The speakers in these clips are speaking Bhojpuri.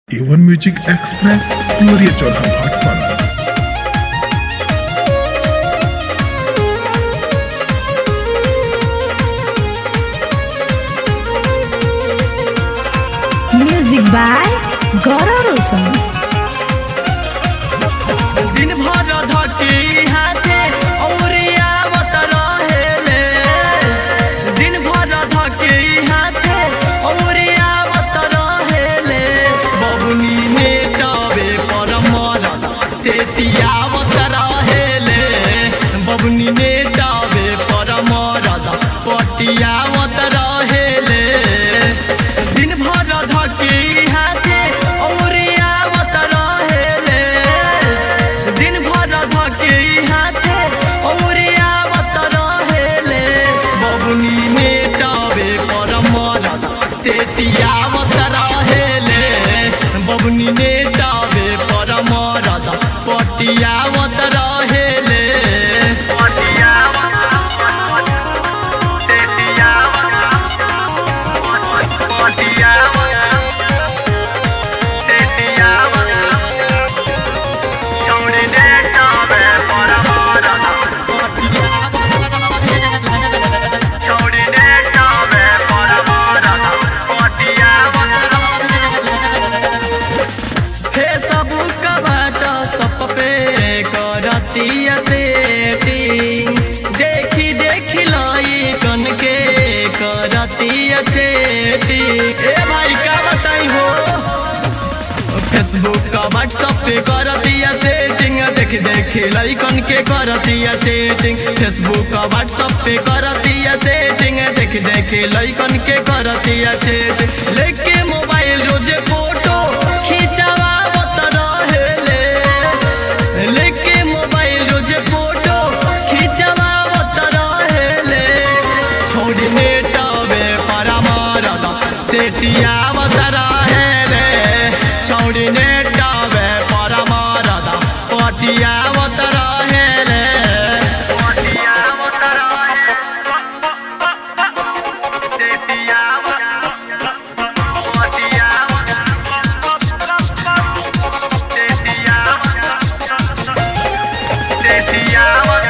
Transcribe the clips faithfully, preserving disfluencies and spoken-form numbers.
ए वन म्यूजिक एक्सप्रेस लोरिया चौराहा भाटपारा। Music by Gaurav Roshan. दिन भर धके हाथे औरिया मत रहेले, दिन भर धके हाथे औरिया मत रहेले। बबुनी में डबे पर मरद सेटिया मत रहेले, बबुनी में डबे पर मरद पटिया मत रहेले। दिन भर धके हाथे औरिया मत रहेले, दिन भर धके हाथे औरिया मत रहेले। बबुनी में डबे पर मरद सेटिया मत रहेले, बबुनी में डबे पर मरद पटिया मत रहेले। पटिया सेटिया पटिया सेटिया चौड़ी दे डबे पर मरद पटिया चौड़ी दे डबे पर मरद पटिया। फेसबुक बाट सब पे करतिया सेटिंग, देखी देखी लाई कन के करतिया चैटिंग। ए भाई का बताई हो, फेसबुक का व्हाट्सएप पे करतिया सेटिंग, देखी देखी लाई कन के करतिया चैटिंग। फेसबुक का व्हाट्सएप पे करतिया सेटिंग, देखी देखी लाई कन के करतिया चैटिंग। लेके मोबाइल रोजे फोटो खींचावा मत रहेले, लेके मोबाइल रोजे फोटो खींचावा मत रहेले। छोड़ी नेटवे पर मरद सेटिया मत रहेले, छोड़ी नेटवे पर मरद पटिया मत रहेले। पटिया मत रहेले, सेटिया पटिया सेटिया सेटिया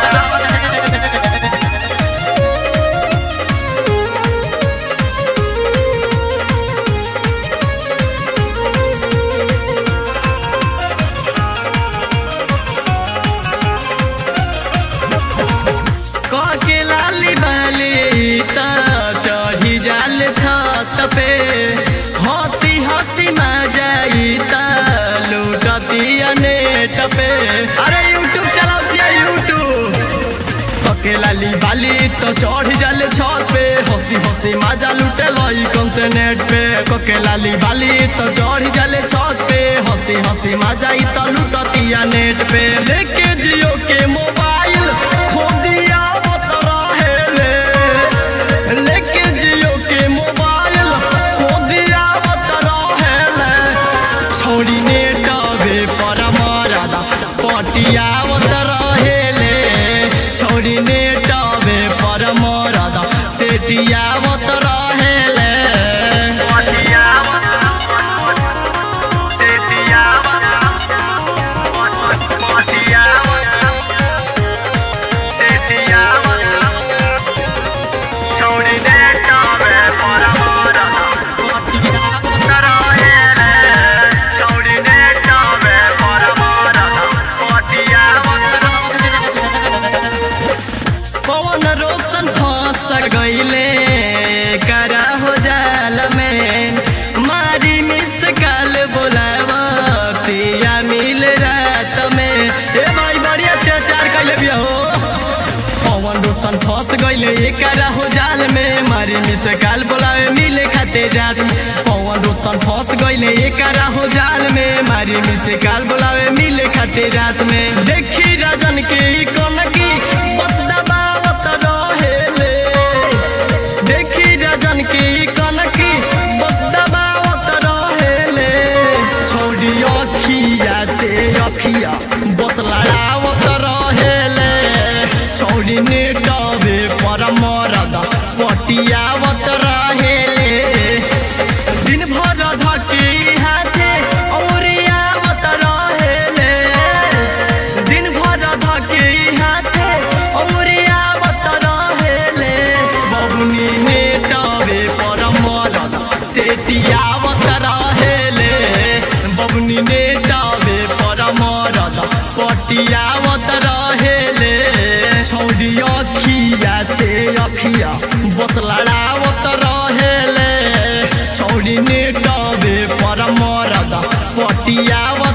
के लाली बाली ता चढ़ी जाल छत पे, हंसी हंसी मजाई ता लूटतिया नेट पे। अरे यूट्यूब चलातिया यूट्यूब। के लाली बाली तो चढ़ी जाल छत पे, हंसी हंसी मजा लूटे लाई कौन से नेट पे। के लाली बाली तो चढ़ी जाल छत पे, हंसी हंसी मजा तो लूटतिया नेट पे। लेके जियो के मोबाइल खो दिया मत रहेले, लेके जियो के मोबाइल खो दिया मत रहेले। छोड़ी नेटवे पर मरद पटिया मत रहेले, छोड़ी नेटवे पर मरद सेटिया मत रहेले। पटिया सेटिया पटिया सेटिया छोड़ी नेटवे पर मरद पटिया मत रहेले, छोड़ी नेटवे पर मरद पटिया मत रहेले। पवन रोशन फंस गईले करा हो जाल में, मारी मिस काल बोलावतिया मिल रात में। ए भाई बड़ी अत्याचार कैले भी हो, पवन रोशन फंस गईले करा हो जाल में, मारी मिस काल बोलावे मिले खातिर रात में। पवन रोशन फंस गईले करा हो जाल में, मारी मिस काल बोलावे मिले खातिर रात में। देखी राजन के ई कौन की बस दबावत रहेले, देखी राजन के ई कौन की बस दबावत रहेले। छोड़ी अखिया से अखिया बस लड़ावत रहेले, छोड़ी नेटवे पर मरद पटियावत रहेले। दिन भर धके हाथे छौड़ी नेटावे पर मरद पटियावत रहेले छौड़ी अखिया से अखिया बस लड़ावत रहेले छौड़ी नेटावे पर मरद पटियावत